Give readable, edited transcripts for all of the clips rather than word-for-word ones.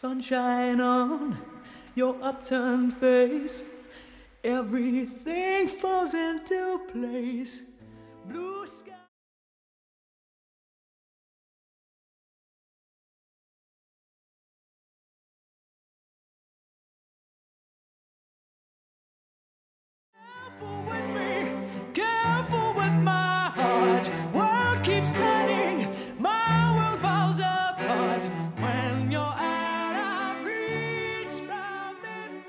Sunshine on your upturned face, everything falls into place. Blue sky. Careful with me, careful with my heart. World keeps turning, my world falls apart. When you're out of reach from it.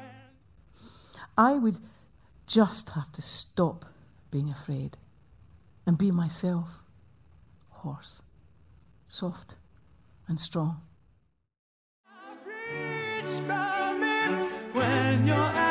I would just have to stop being afraid and be myself, hoarse, soft and strong. Reach from it when you're